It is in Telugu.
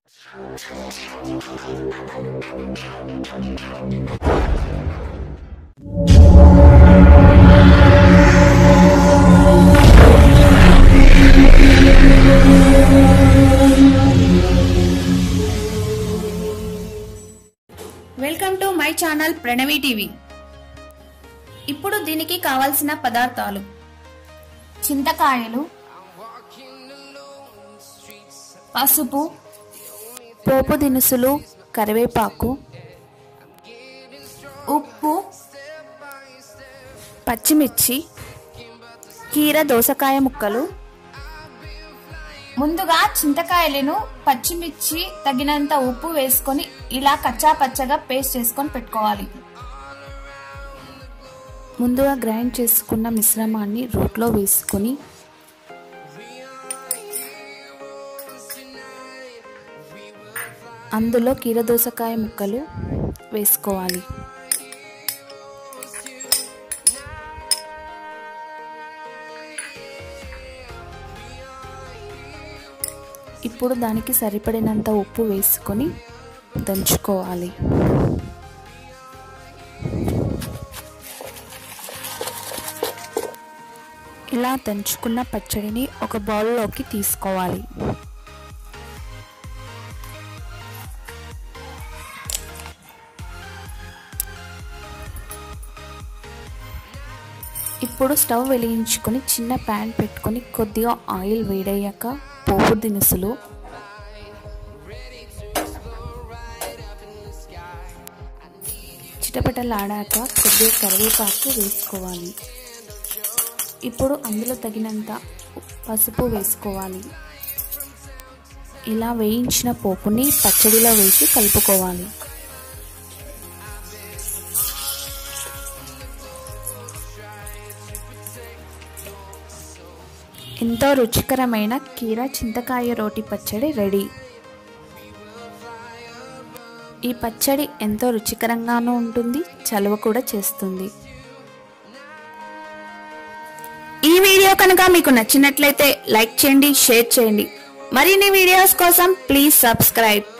Welcome to my channel Pranavi TV. ఇప్పుడు దీనికి కావాల్సిన పదార్థాలు: చింతకాయలు, పసుపు, పోపు దినుసులు, కరివేపాకు, ఉప్పు, పచ్చిమిర్చి, కీర దోసకాయ ముక్కలు. ముందుగా చింతకాయలను, పచ్చిమిర్చి, తగినంత ఉప్పు వేసుకొని ఇలా కచ్చా పచ్చగా పేస్ట్ చేసుకొని పెట్టుకోవాలి. ముందుగా గ్రైండ్ చేసుకున్న మిశ్రమాన్ని రోట్లో వేసుకొని అందులో కీర దోసకాయ ముక్కలు వేసుకోవాలి. ఇప్పుడు దానికి సరిపడినంత ఉప్పు వేసుకొని దంచుకోవాలి. ఇలా దంచుకున్న పచ్చడిని ఒక బౌల్లోకి తీసుకోవాలి. ఇప్పుడు స్టవ్ వెలిగించుకొని చిన్న ప్యాన్ పెట్టుకొని కొద్దిగా ఆయిల్ వేడయ్యాక పోపు దినుసులు, చిటపటలాడాక కొద్దిగా కరివేపాకు వేసుకోవాలి. ఇప్పుడు అందులో తగినంత పసుపు వేసుకోవాలి. ఇలా వేయించిన పోపుని పచ్చడిలో వేసి కలుపుకోవాలి. ఎంతో రుచికరమైన కీర చింతకాయ రోటి పచ్చడి రెడీ. ఈ పచ్చడి ఎంతో రుచికరంగానూ ఉంటుంది, చలువ కూడా చేస్తుంది. ఈ వీడియో కనుక మీకు నచ్చినట్లయితే లైక్ చేయండి, షేర్ చేయండి. మరిన్ని వీడియోస్ కోసం ప్లీజ్ సబ్స్క్రైబ్.